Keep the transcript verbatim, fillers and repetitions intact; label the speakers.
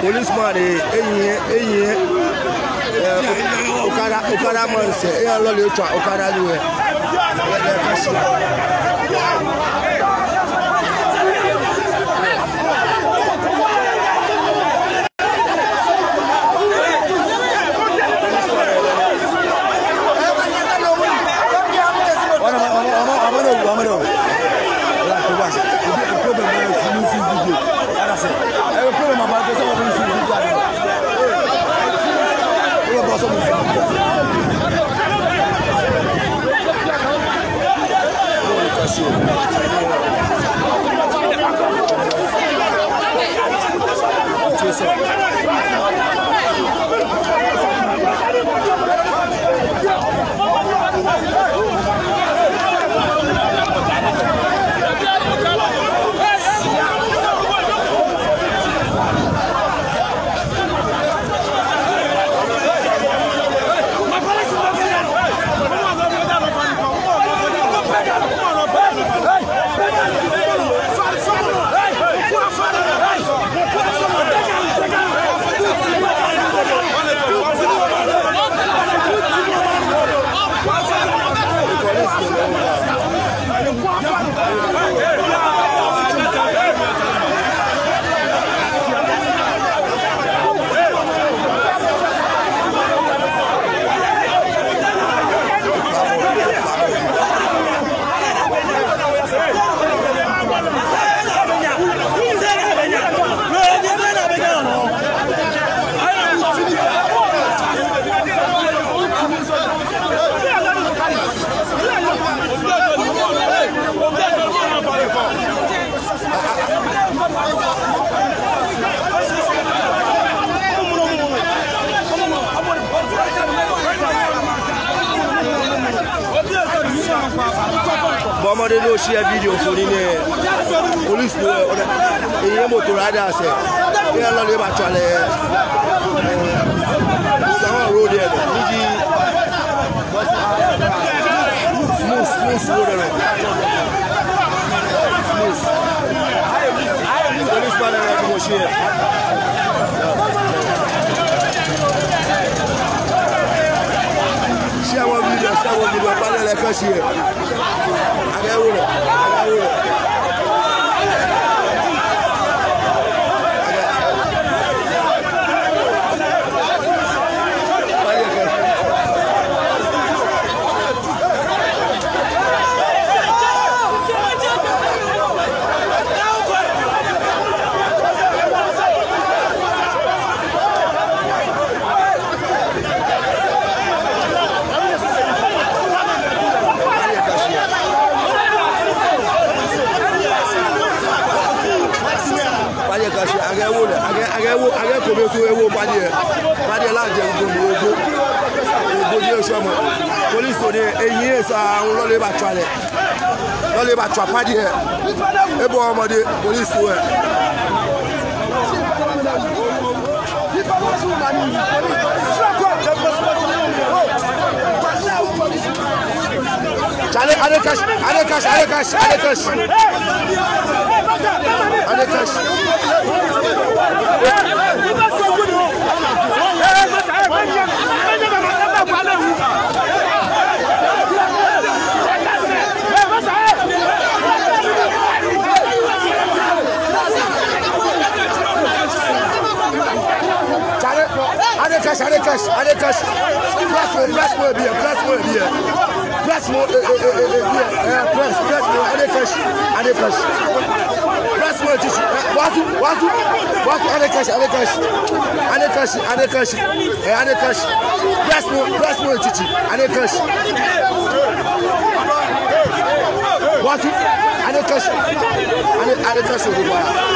Speaker 1: Policeman, eh, Okada, Okada man say, eh, Lolo try Okada do it. Bomade no share video for the police no e motor rider say e lo le ba twale Sama road there niji smooth smooth road there smooth police man na ko share share one video share one video pa le ka share Agora, agora. Police today, a year, so I'm not about trying it. Not about trying here. Everybody, police to it. Charlie, I don't cash, I don't cash, I don't cash, I don't cash. I don't cash, I don't cash, I don't cash. Press more, press more beer, press more beer. Press more beer, press, press more, I don't cash, I don't cash. Press more tissue. What, what, what, I don't cash, I don't cash. I don't cash, I don't cash. I don't cash. Press more, press more tissue. I don't cash. What, I don't cash. I don't cash.